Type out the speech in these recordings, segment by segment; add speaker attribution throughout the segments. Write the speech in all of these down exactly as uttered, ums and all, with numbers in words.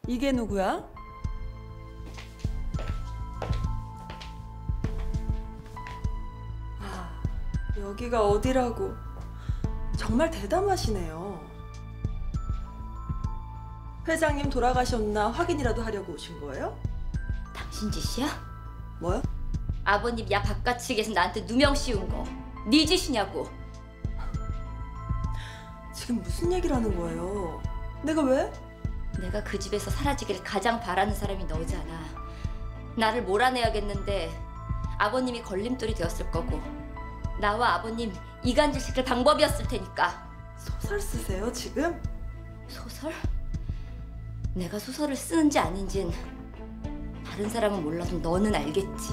Speaker 1: 이게 누구야? 아, 여기가 어디라고. 정말 대담하시네요. 회장님 돌아가셨나 확인이라도 하려고 오신 거예요?
Speaker 2: 당신 짓이야?
Speaker 1: 뭐요?
Speaker 2: 아버님 야 바깥측에서 나한테 누명 씌운 거 네 짓이냐고.
Speaker 1: 지금 무슨 얘기를 하는 거예요? 내가 왜?
Speaker 2: 내가 그 집에서 사라지기를 가장 바라는 사람이 너잖아. 나를 몰아내야겠는데 아버님이 걸림돌이 되었을 거고 나와 아버님 이간질 시킬 방법이었을 테니까.
Speaker 1: 소설 쓰세요 지금?
Speaker 2: 소설? 내가 소설을 쓰는지 아닌진 다른 사람은 몰라도 너는 알겠지.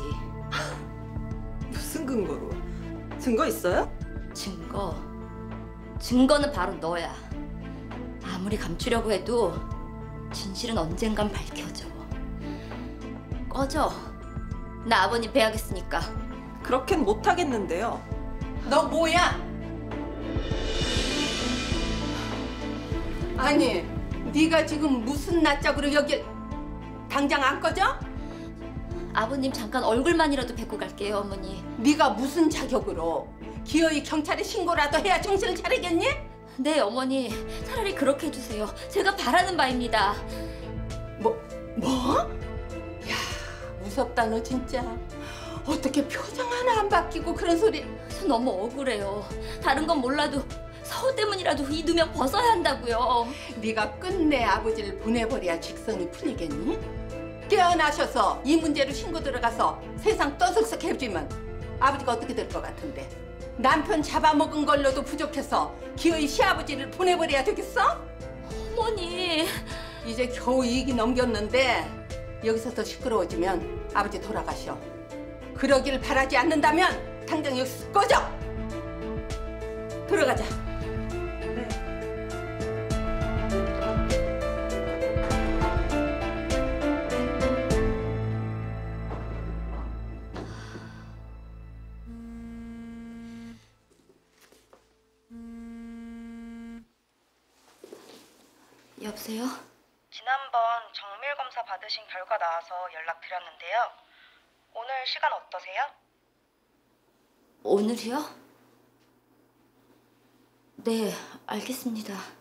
Speaker 1: 무슨 근거로? 증거 있어요?
Speaker 2: 증거? 증거는 바로 너야. 아무리 감추려고 해도 진실은 언젠간 밝혀져. 꺼져. 나 아버님 배하겠으니까.
Speaker 1: 그렇게는 못하겠는데요.
Speaker 3: 너 뭐야? 아니, 네가 지금 무슨 낯짝으로 여길 당장 안 꺼져?
Speaker 2: 아버님 잠깐 얼굴만이라도 뵙고 갈게요, 어머니.
Speaker 3: 네가 무슨 자격으로 기어이 경찰에 신고라도 해야 정신을 차리겠니?
Speaker 2: 네, 어머니. 차라리 그렇게 해주세요. 제가 바라는 바입니다.
Speaker 3: 뭐? 뭐? 야, 무섭다 너 진짜. 어떻게 표정 하나 안 바뀌고 그런 소리.
Speaker 2: 저 너무 억울해요. 다른 건 몰라도 서우 때문이라도 이 누명 벗어야 한다고요.
Speaker 3: 네가 끝내 아버지를 보내버려야 직성이 풀리겠니? 깨어나셔서 이 문제로 신고 들어가서 세상 떠들썩 해주면 아버지가 어떻게 될 것 같은데? 남편 잡아먹은 걸로도 부족해서 기어이 시아버지를 보내버려야 되겠어?
Speaker 2: 어머니.
Speaker 3: 이제 겨우 이익이 넘겼는데 여기서 더 시끄러워지면 아버지 돌아가셔. 그러길 바라지 않는다면 당장 여기서 꺼져! 들어가자.
Speaker 2: 여보세요?
Speaker 4: 지난번 정밀 검사 받으신 결과 나와서 연락드렸는데요. 오늘 시간 어떠세요?
Speaker 2: 오늘이요? 네, 알겠습니다.